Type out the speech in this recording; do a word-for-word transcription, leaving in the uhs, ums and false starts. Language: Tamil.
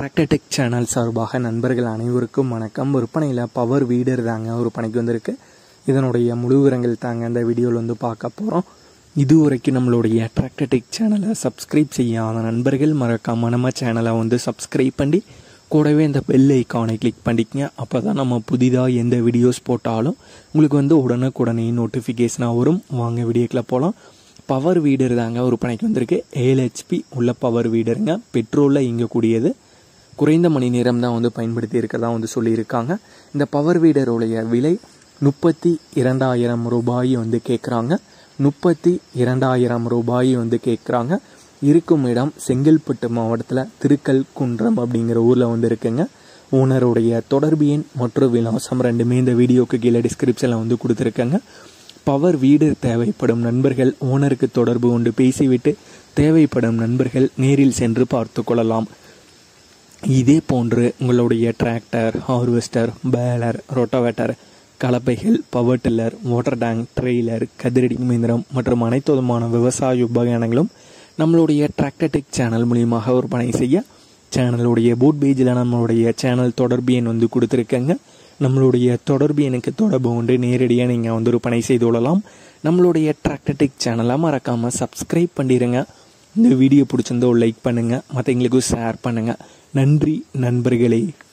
டிராக்டர் டெக் சேனல் சார்பாக நண்பர்கள் அனைவருக்கும் வணக்கம். விற்பனையில் பவர் வீடர் தாங்க ஒரு பணிக்கு வந்திருக்கு. இதனுடைய முழு விவரங்கள் தாங்க இந்த வீடியோவில் வந்து பார்க்க போகிறோம். இது வரைக்கும் நம்மளுடைய டிராக்டர் டெக் சேனலை சப்ஸ்கிரைப் செய்யாத நண்பர்கள் மறக்காம நம்ம சேனலை வந்து சப்ஸ்கிரைப் பண்ணி கூடவே இந்த பெல் ஐக்கானை கிளிக் பண்ணிக்கங்க. அப்போ தான் நம்ம புதிதாக எந்த வீடியோஸ் போட்டாலும் உங்களுக்கு வந்து உடனுக்குடனே நோட்டிஃபிகேஷனாக வரும். வாங்க வீடியோக்கில் போகலாம். பவர் வீடர் தாங்க ஒரு பணிக்கு வந்திருக்கு. ஏழு ஹெச்பி உள்ள பவர் வீடருங்க. பெட்ரோலில் இயங்கக்கூடியது. குறைந்த மணி நேரம் தான் வந்து பயன்படுத்தி இருக்கிறதா வந்து சொல்லியிருக்காங்க. இந்த பவர் வீடருடைய விலை முப்பத்தி இரண்டாயிரம் ரூபாய் வந்து கேட்குறாங்க. முப்பத்தி இரண்டாயிரம் ரூபாய் வந்து கேட்குறாங்க. இருக்கும் இடம் செங்கல்பட்டு மாவட்டத்தில் திருக்கல் குன்றம் அப்படிங்கிற ஊரில் வந்து இருக்குங்க. ஓனருடைய தொடர்பு எண் மற்றும் விலாசம் ரெண்டுமே இந்த வீடியோக்கு கீழே டிஸ்கிரிப்ஷனில் வந்து கொடுத்துருக்கேங்க. பவர் வீடர் தேவைப்படும் நண்பர்கள் ஓனருக்கு தொடர்பு கொண்டு பேசிவிட்டு தேவைப்படும் நண்பர்கள் நேரில் சென்று பார்த்து கொள்ளலாம். இதே போன்று உங்களுடைய டிராக்டர், ஹார்வெஸ்டர், பேலர், ரொட்டவேட்டர், கலப்பைகள், power tiller, water tank, trailer, கதிரடி இயந்திரம் மற்றும் அனைத்து விதமான விவசாய உபகரணங்களும் நம்மளுடைய டிராக்டர் டெக் சேனல் மூலியமாக விற்பனை செய்ய சேனலுடைய போட் பேஜில் நம்மளுடைய சேனல் தொடர்பு எண் வந்து கொடுத்துருக்கேங்க. நம்மளுடைய தொடர்பு எனக்கு தொடர்பு கொண்டு நேரடியாக நீங்கள் வந்து விற்பனை செய்து கொள்ளலாம். நம்மளுடைய டிராக்டர் டெக் சேனலை மறக்காமல் சப்ஸ்கிரைப் பண்ணிடுங்க. இந்த வீடியோ பிடிச்சிருந்தோ லைக் பண்ணுங்கள், மற்றவங்களுக்கும் ஷேர் பண்ணுங்கள். நன்றி நண்பர்களே.